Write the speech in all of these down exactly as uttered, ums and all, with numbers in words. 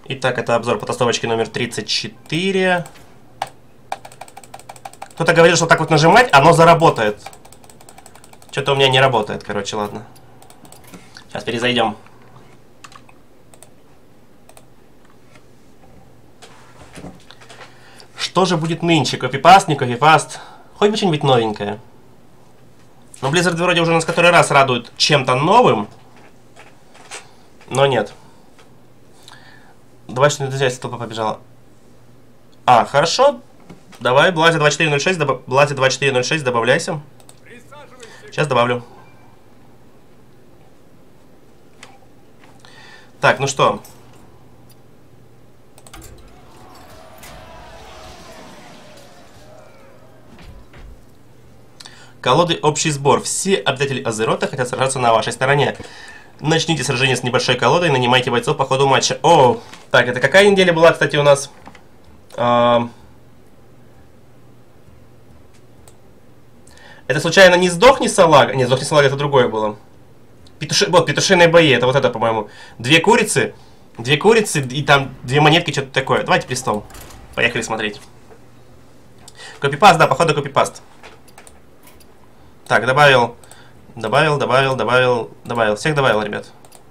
Итак, это обзор потасовочки номер тридцать четыре. Кто-то говорил, что так вот нажимать, оно заработает. Что-то у меня не работает, короче, ладно. Сейчас перезайдем. Что же будет нынче? Копипаст, не копипаст? Хоть бы что-нибудь новенькое. Но Blizzard вроде уже нас который раз радует чем-то новым. Но нет. Давай что-нибудь взять, толпа побежала. А, хорошо. Давай, Блази двадцать четыре ноль шесть, добав... Блази двадцать четыре ноль шесть, добавляйся. Сейчас добавлю. Так, ну что. Колоды общий сбор. Все обитатели Азерота хотят сражаться на вашей стороне. Начните сражение с небольшой колодой, нанимайте бойцов по ходу матча. О, так, это какая неделя была, кстати, у нас? А... Это случайно не сдохни салага? Нет, сдохни салага, это другое было. Петуши... Вот, петушиные бои, это вот это, по-моему. Две курицы, две курицы и там две монетки, что-то такое. Давайте престол. Поехали смотреть. Копипаст, да, походу копипаст. Так, добавил, добавил, добавил, добавил, добавил. Всех добавил, ребят.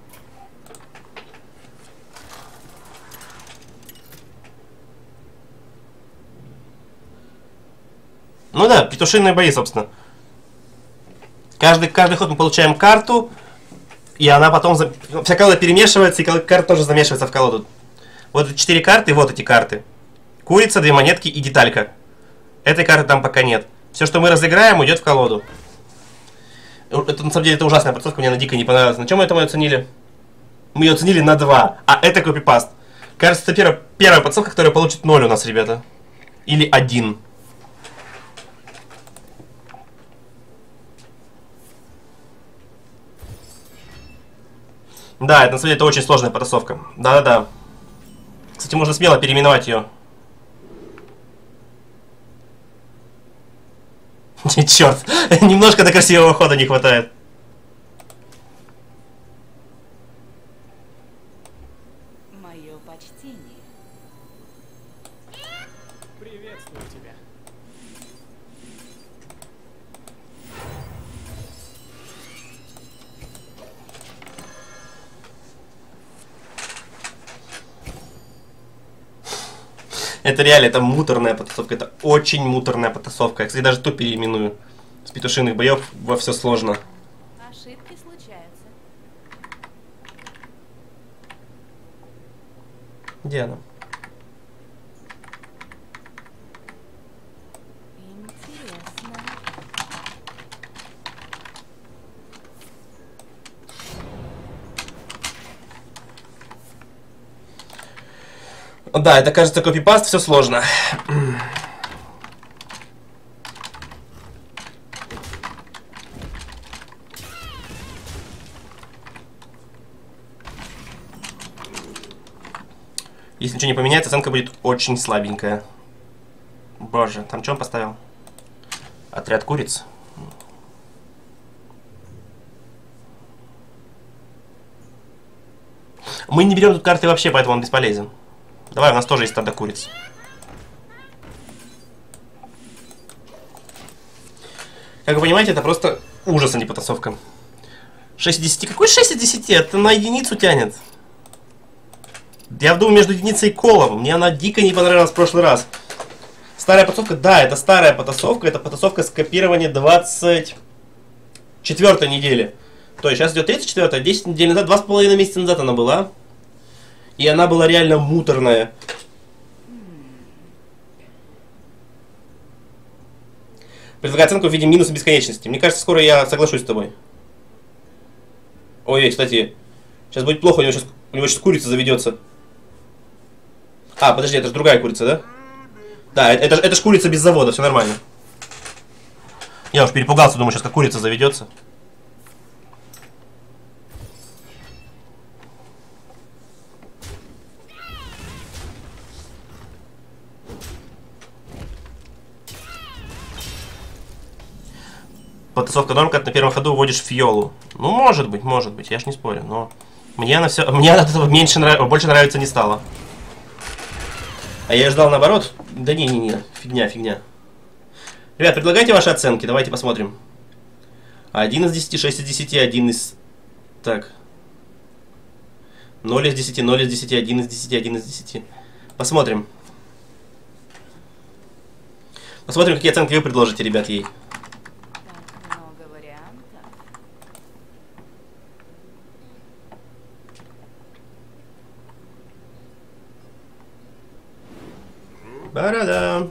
Ну да, петушиные бои, собственно. Каждый, каждый ход мы получаем карту, и она потом... Вся колода перемешивается, и карта тоже замешивается в колоду. Вот четыре карты, вот эти карты. Курица, две монетки и деталька. Этой карты там пока нет. Все, что мы разыграем, уйдет в колоду. Это, на самом деле, это ужасная подсказка, мне она дико не понравилась. На чем мы это мы оценили? Мы ее оценили на два, а это копипаст. Кажется, это первая, первая подсказка, которая получит ноль у нас, ребята. Или один. Да, это на самом деле это очень сложная потасовка. Да-да-да. Кстати, можно смело переименовать ее. Черт, немножко до красивого хода не хватает. Мое почтение. Приветствую тебя. Это реально, это муторная потасовка, это очень муторная потасовка. Я, кстати, даже ту переименую. С петушиных боев во все сложно. Ошибки случаются. Где она? Интересно. Да, это кажется копипаст, все сложно. Если ничего не поменяется, оценка будет очень слабенькая. Боже, там что он поставил? Отряд куриц. Мы не берем тут карты вообще, поэтому он бесполезен. Давай, у нас тоже есть стадо куриц. Как вы понимаете, это просто ужас, а не потасовка. шесть из десяти. Какой шесть из десяти? Это на единицу тянет. Я думаю, между единицей и колом. Мне она дико не понравилась в прошлый раз. Старая потасовка, да, это старая потасовка. Это потасовка скопирования двадцать четвёртой недели. То есть сейчас идет тридцать четвёртая, десять недель назад, два с половиной месяца назад она была. И она была реально муторная. Предлагаю оценку в виде минуса бесконечности. Мне кажется, скоро я соглашусь с тобой. Ой, кстати, сейчас будет плохо, у него сейчас, у него сейчас курица заведется. А, подожди, это же другая курица, да? Да, это, это же курица без завода, все нормально. Я уж перепугался, думаю, сейчас как курица заведется. Потасовка норм, когда на первом ходу вводишь фиолу. Ну, может быть, может быть, я ж не спорю, но мне она все, мне от этого меньше нрав... больше нравится не стало. А я ждал наоборот. Да не-не-не, фигня, фигня. Ребят, предлагайте ваши оценки, давайте посмотрим. один из десяти, шесть из десяти, один из... Так. ноль из десяти, ноль из десяти, один из десяти, один из десяти. Посмотрим. Посмотрим, какие оценки вы предложите, ребят, ей. Так много вариантов. Ба-да-да.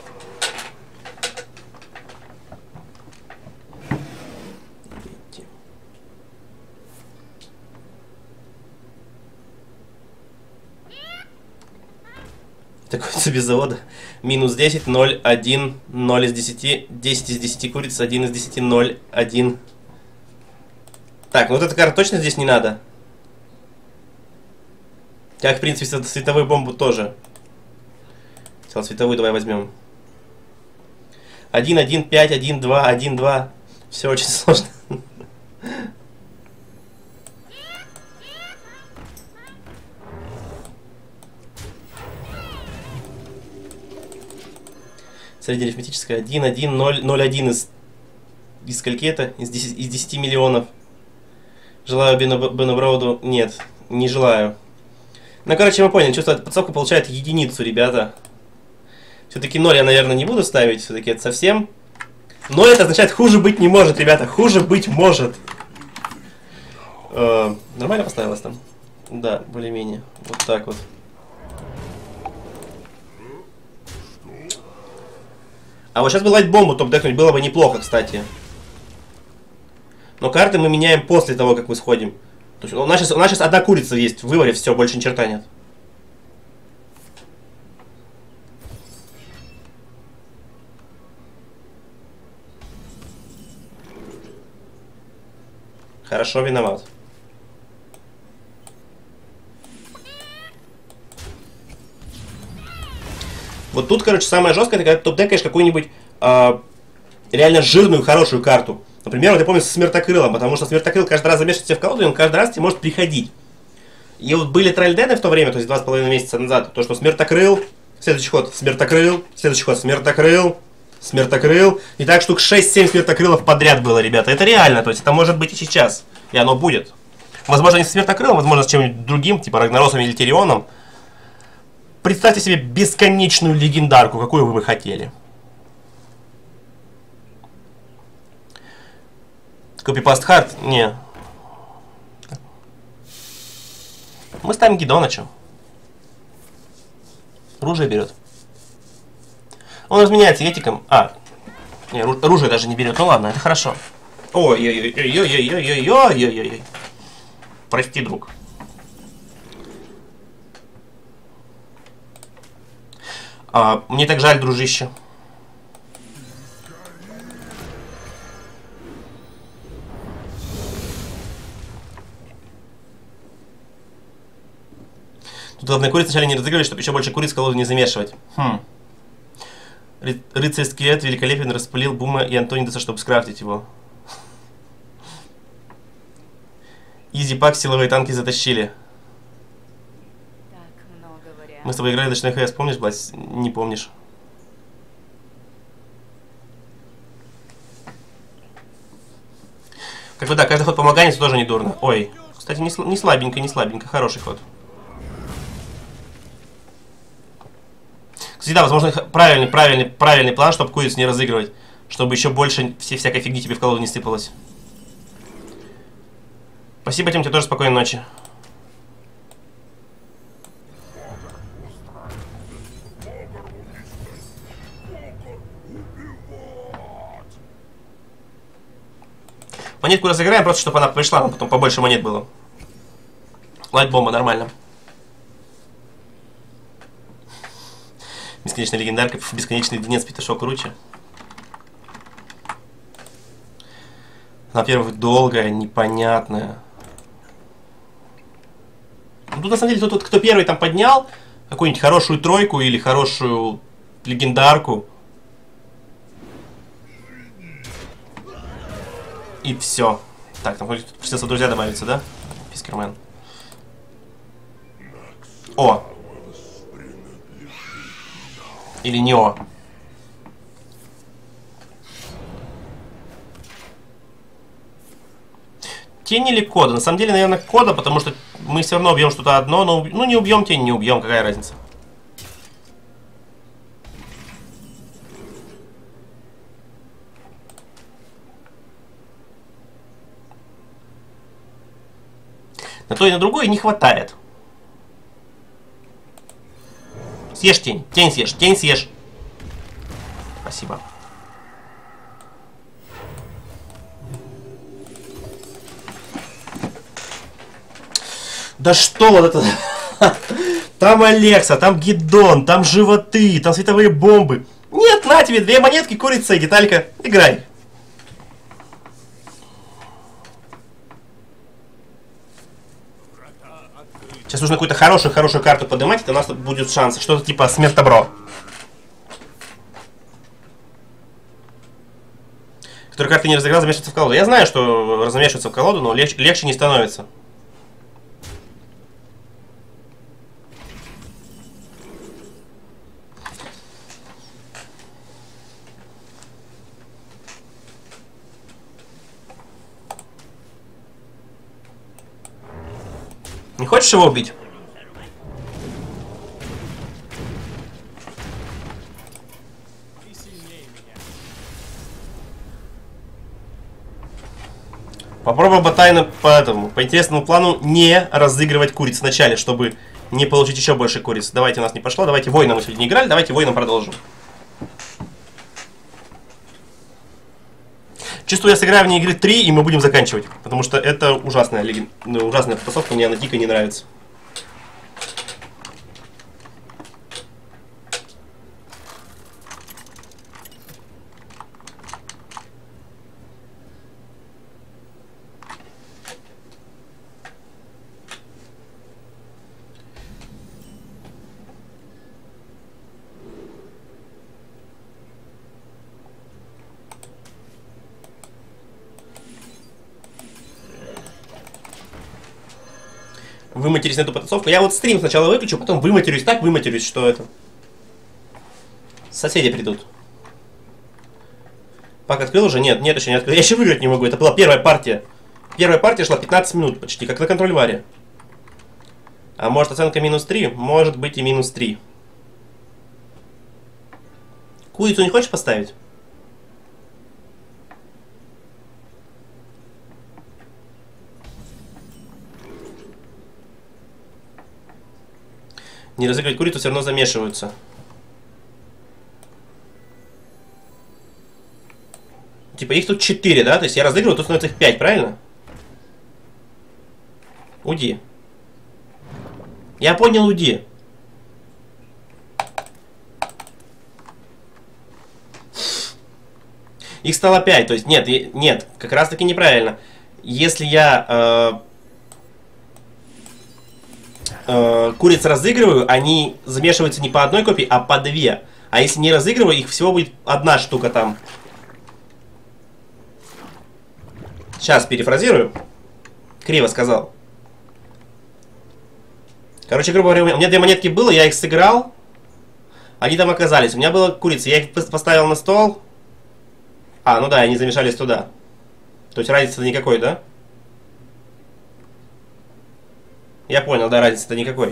Такой без завода. Минус десять, ноль, один, ноль из десяти, десять из десяти куриц, один из десяти, ноль, один. Так, ну вот эта карта точно здесь не надо. Как, в принципе, световую бомбу тоже. Сначала световую давай возьмем. один, один, пять, один, два, один, два. Все очень сложно. Среднеарифметическая. один, один, ноль, ноль, один из... Из скольки это? Из десяти, из десяти миллионов. Желаю Бену, Бену Броуду... Нет, не желаю. Ну, короче, мы поняли. Чувствую, подсовка получает единицу, ребята. Все-таки ноль я, наверное, не буду ставить. Все-таки это совсем... ноль это означает хуже быть не может, ребята. Хуже быть может. Э, нормально поставилось там? Да, более-менее. Вот так вот. А вот сейчас бы лайт-бомбу топ-декнуть было бы неплохо, кстати. Но карты мы меняем после того, как мы сходим. То есть у нас сейчас, у нас сейчас одна курица есть в выборе, все, больше ни черта нет. Хорошо, виноват. Вот тут, короче, самое жесткое, это когда ты топ-декаешь какую-нибудь э, реально жирную, хорошую карту. Например, вот я помню со Смертокрылом, потому что Смертокрыл каждый раз замешивает тебя в колоду, и он каждый раз тебе может приходить. И вот были тральдены в то время, то есть два с половиной месяца назад, то, что Смертокрыл, следующий ход Смертокрыл, следующий ход Смертокрыл, Смертокрыл. И так штук шесть-семь Смертокрылов подряд было, ребята. Это реально, то есть это может быть и сейчас. И оно будет. Возможно, не с Смертокрылом, возможно, с чем-нибудь другим, типа Рагнаросом или Тирионом. Представьте себе бесконечную легендарку, какую вы бы хотели. Копипаст хард? Не. Мы ставим Гидона, чё? Оружие берет. Он разменяется этиком. А, не, оружие даже не берет. Ну ладно, это хорошо. Ой-ой-ой-ой-ой-ой-ой-ой-ой-ой. Прости, друг. А, мне так жаль, дружище. Тут главное куриц вначале не разыгрывать, чтобы еще больше куриц в колоду не замешивать. Хм. Ры Рыцарь-скелет великолепен, распылил Бума и Антонидаса, чтобы скрафтить его. Изи-пак, силовые танки затащили. Так много вариантов. Мы с тобой играли в Ночной ХС, помнишь, Блась? Не помнишь. Как бы да, каждый ход помоганец тоже не дурно. Ой, кстати, не, сл не слабенько, не слабенько, хороший ход. Кстати, да, возможно, правильный, правильный, правильный план, чтобы куриц не разыгрывать. Чтобы еще больше все, всякой фигни тебе в колоду не сыпалось. Спасибо, Тим, тебе тоже спокойной ночи. Монетку разыграем, просто чтобы она пришла, но потом побольше монет было. Лайт-бомба, нормально. Бесконечная легендарка, бесконечный леденец, петушок круче. Во-первых, долгая, непонятная. Ну, тут на самом деле, тот, кто первый там поднял какую-нибудь хорошую тройку или хорошую легендарку. И все. Так, там придется друзья добавиться, да? Пискермен. О! Или Нео. Тень или кода? На самом деле, наверное, кода, потому что мы все равно убьем что-то одно, но ну, не убьем тень, не убьем, какая разница. На то и на другое не хватает. Съешь тень. Тень съешь. Тень съешь. Спасибо. Да что вот это? Там Алекса, там Гидон, там животы, там световые бомбы. Нет, на тебе две монетки, курица и деталька. Играй. Сейчас нужно какую-то хорошую-хорошую карту поднимать, и у нас тут будет шанс. Что-то типа смерть добро. Который карты не разыграл, замешивается в колоду. Я знаю, что размешивается в колоду, но легче, легче не становится. Не хочешь его убить? Попробуй тайно по этому, по интересному плану не разыгрывать куриц в начале, чтобы не получить еще больше куриц. Давайте, у нас не пошло, давайте воина мы сегодня не играли, давайте воина продолжим. Чувствую, я сыграю в ней игры три, и мы будем заканчивать. Потому что это ужасная, леген... ужасная потасовка, мне она дико не нравится. Выматерюсь на эту потасовку. Я вот стрим сначала выключу, потом выматерюсь так, выматерюсь, что это. Соседи придут. Пак открыл уже? Нет, нет, еще не открыл. Я еще выиграть не могу. Это была первая партия. Первая партия шла пятнадцать минут почти, как на контроль-варе. А может оценка минус три? Может быть и минус три. Курицу не хочешь поставить? Не разыгрывать курицу, все равно замешиваются. Типа их тут четыре, да? То есть я разыгрываю, тут становится их пять, правильно? Уйди. Я понял, уйди. Их стало пять, то есть нет, нет, как раз таки неправильно. Если я... Э куриц разыгрываю, они замешиваются не по одной копии, а по две. А если не разыгрываю, их всего будет одна штука там. Сейчас перефразирую. Криво сказал. Короче, грубо говоря, у меня две монетки было, я их сыграл. Они там оказались. У меня была курица, я их поставил на стол. А, ну да, они замешались туда. То есть разницы-то никакой, да? Я понял, да, разницы-то никакой.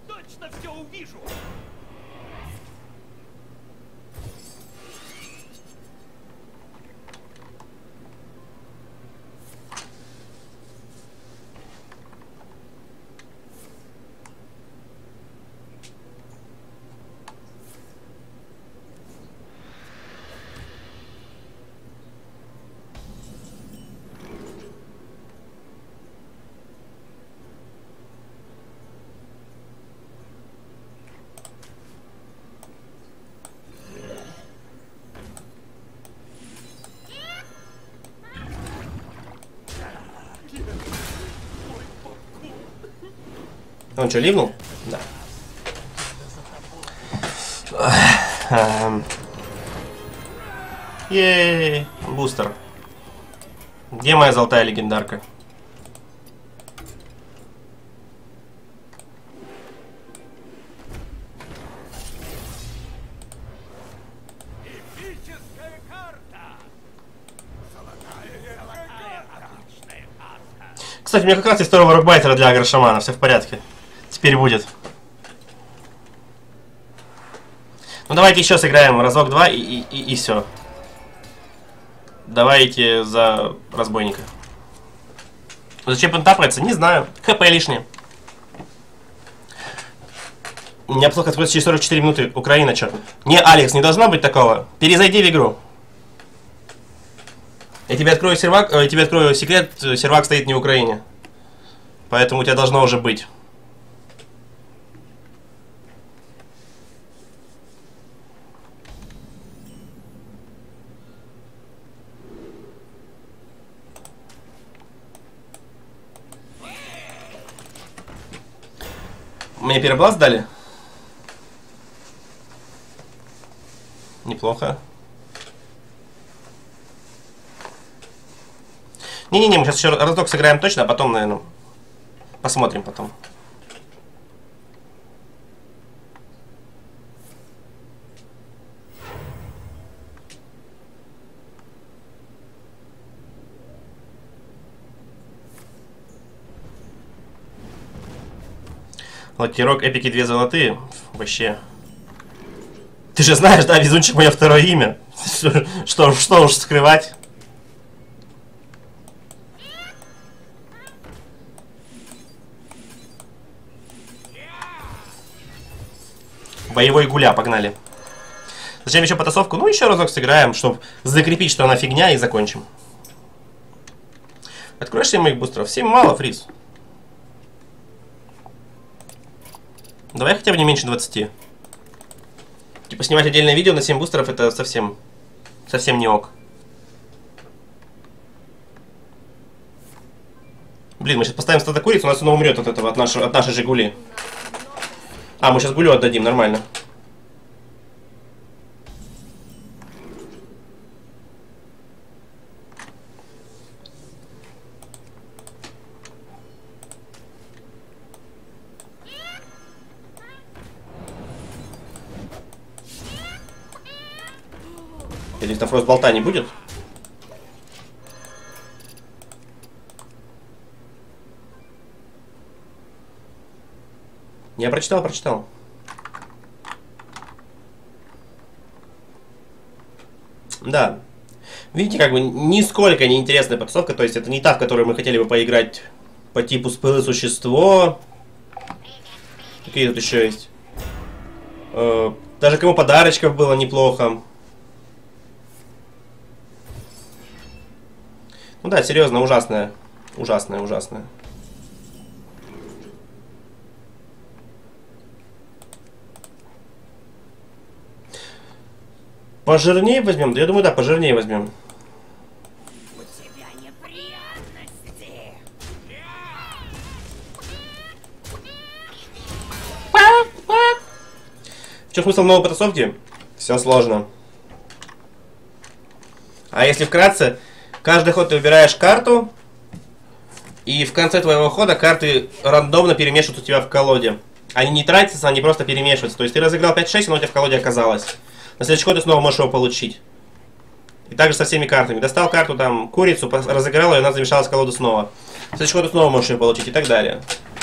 Он что, ливнул? Да. Ей, бустер. Где моя золотая легендарка? Кстати, у меня как раз есть второго рокбайтера для агрошамана, все в порядке. Теперь будет. Ну давайте еще сыграем разок-два и, и, и, и все. Давайте за разбойника. Зачем он тапается? Не знаю. ХП лишнее. У меня плохо откроется через сорок четыре минуты. Украина, чё? Не, Алекс, не должно быть такого. Перезайди в игру. Я тебе открою сервак, я тебе открою секрет, сервак стоит не в Украине. Поэтому у тебя должно уже быть. Мне перебласт дали? Неплохо. Не-не-не, мы сейчас еще разок сыграем точно, а потом, наверное, посмотрим потом. Лакирок, эпики две золотые. Вообще. Ты же знаешь, да, везунчик мое второе имя. Что, что уж скрывать. Боевой гуля, погнали. Зачем еще потасовку? Ну, еще разок сыграем, чтобы закрепить, что она фигня, и закончим. Откроешь семь моих бустеров? семь мало, Фриз. Давай хотя бы не меньше двадцати. Типа снимать отдельное видео на семь бустеров, это совсем, совсем не ок. Блин, мы сейчас поставим стадо куриц, у нас оно умрет от этого, от нашей, от нашей Жигули. А, мы сейчас гулю отдадим, нормально. Или там фрост болта не будет? Я прочитал, прочитал. Да. Видите, как бы нисколько не интересная потасовка. То есть это не та, в которую мы хотели бы поиграть по типу спылы существо. Какие тут еще есть? Э, даже кому подарочков было неплохо. Ну да, серьезно, ужасная. Ужасная, ужасная. Пожирнее возьмем? Да я думаю, да, пожирнее возьмем. У тебя неприятности. В чем смысл новой потасовки? Все сложно. А если вкратце, каждый ход ты выбираешь карту, и в конце твоего хода карты рандомно перемешиваются у тебя в колоде. Они не тратятся, они просто перемешиваются. То есть ты разыграл пять-шесть, оно у тебя в колоде оказалось. На следующий ход ты снова можешь его получить. И также со всеми картами. Достал карту, там, курицу, разыграл ее, она замешалась в колоду снова. На следующий ход ты снова можешь ее получить и так далее.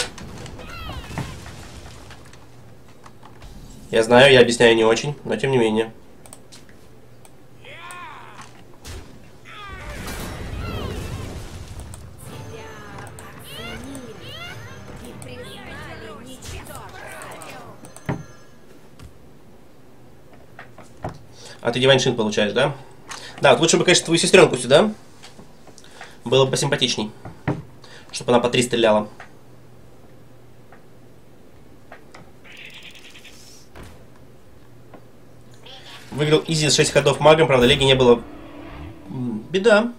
Я знаю, я объясняю не очень, но тем не менее. А ты дивайн-шин получаешь, да? Да, вот лучше бы, конечно, твою сестренку сюда. Было бы посимпатичней. Чтобы она по три стреляла. Выиграл изи шесть ходов магом, правда, леги не было. Беда.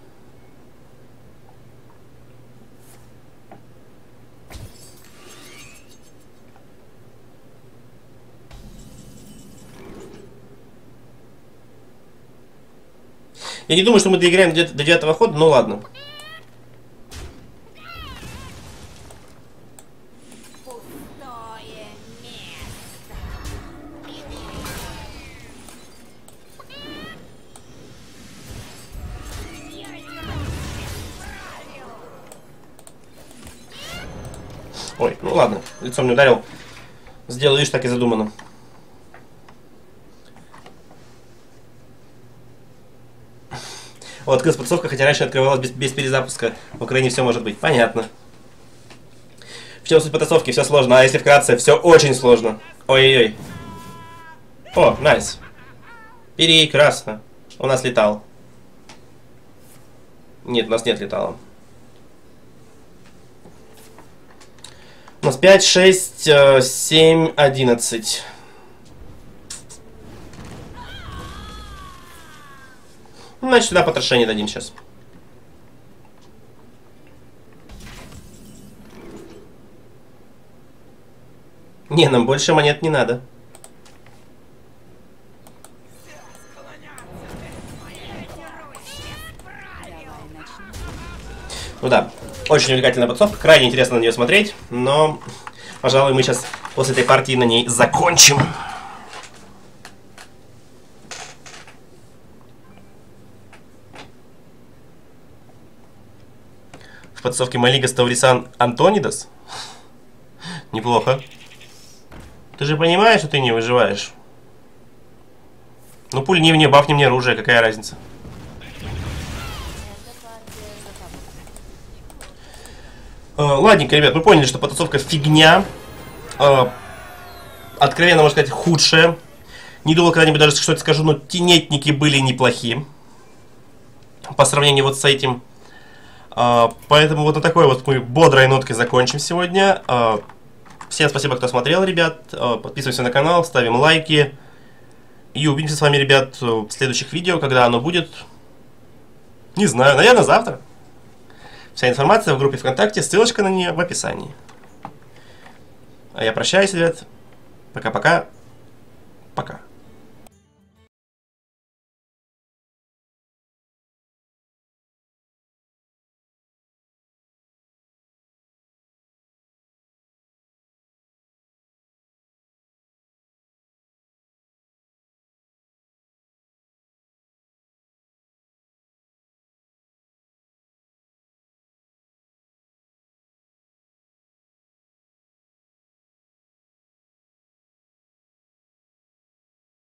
Я не думаю, что мы доиграем до девятого хода, но ладно. Пустое место. Я тебя исправлю. Ой, ну ладно, лицом не ударил. Сделаю, видишь, так и задумано. Вот, открылась подсовка, хотя раньше открывалась без, без перезапуска. В Украине все может быть. Понятно. В чем суть потасовки? Все сложно. А если вкратце, все очень сложно. Ой-ой-ой. О, найс. Прекрасно. У нас летал. Нет, у нас нет летала. У нас пять, шесть, семь, одиннадцать. Значит, сюда потрошение дадим сейчас. Не, нам больше монет не надо. Ну да, очень увлекательная подсовка, крайне интересно на нее смотреть, но, пожалуй, мы сейчас после этой партии на ней закончим. В подсовке Малига Ставрисан Антонидас? Неплохо. Ты же понимаешь, что ты не выживаешь? Ну, пуль не мне, бафни мне оружие, какая разница? Uh, ладненько, ребят, мы поняли, что потасовка фигня. Uh, откровенно, можно сказать, худшая. Не думал когда-нибудь даже, что это скажу, но тенетники были неплохи. По сравнению вот с этим. Uh, поэтому вот на такой вот мы бодрой ноткой закончим сегодня. Uh, всем спасибо, кто смотрел, ребят. Uh, подписываемся на канал, ставим лайки. И увидимся с вами, ребят, в следующих видео, когда оно будет. Не знаю, наверное, завтра. Вся информация в группе ВКонтакте, ссылочка на нее в описании. А я прощаюсь, ребят. Пока-пока. Пока.